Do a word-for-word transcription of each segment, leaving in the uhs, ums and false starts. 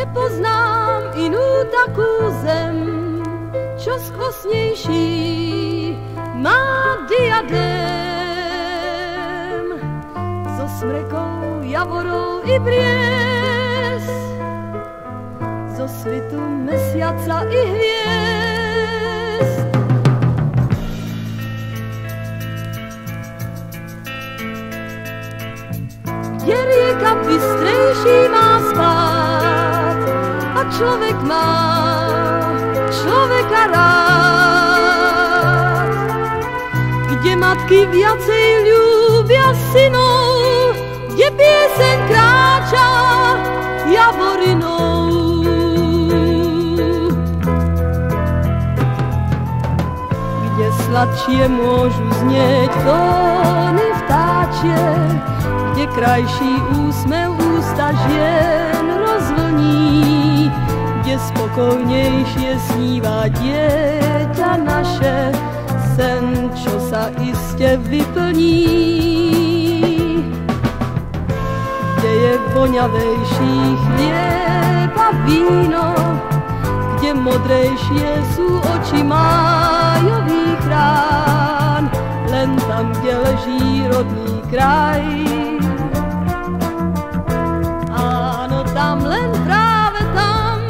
Nepoznám inú takú zem, čo skvostnejší má diadém. So smrekou, javorou i bries, zo svitu mesiaca i hviezd. Kde rieka bystrejší má spát a človek má človeka rád. Kde matky viacej ľúbia synov, kde pieseň kráča javorinou. Kde sladšie môžu znieť tóny vtáčie, kde krajší úsmev ústa žien rozvlní, kde spokojnejšie sníva dieťa naše, sen, čo sa iste vyplní. Kde je voňavejší chlieb a víno, kde modrejšie sú oči májových rán, len tam, kde leží rodný kraj. Áno, tam, len práve tam.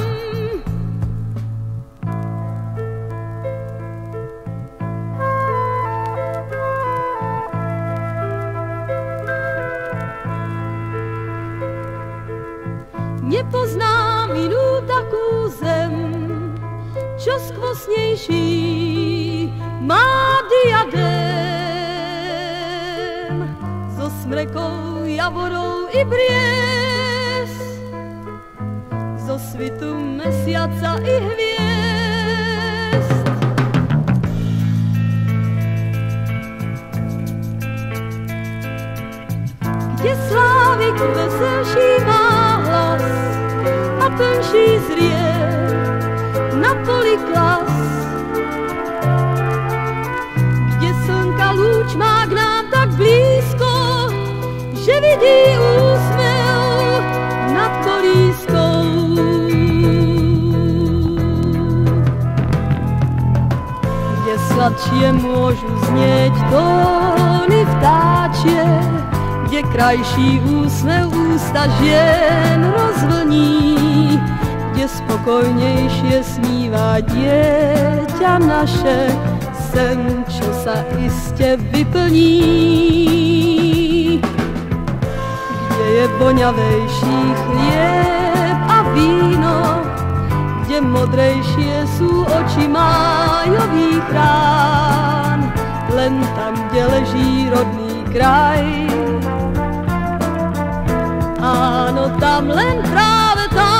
Nepoznám inú takú zem, čo skvostnejší má diadém. So smrekou, javorou i bries, zo svitu mesiaca i hviezd. Kde slávik veselší má hlas a plnší zrie na poli klas, kde slnka lúč má k nám tak blízko, že vidí úsmev nad kolískou. Kde sladšie môžu znieť tóny vtáčie, kde krajší úsmev ústa žien rozvlní, kde spokojnejšie sníva dieťa naše, sen, čo sa iste vyplní. Kde je voňavejší chlieb a víno, kde modrejšie sú oči májových rán, len tam, kde leží rodný kraj. Áno, tam, len práve tam.